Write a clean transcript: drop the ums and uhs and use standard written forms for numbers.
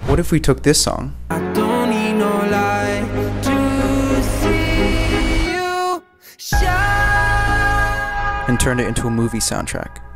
What if we took this song I don't need no light to see you shine. and turned it into a movie soundtrack?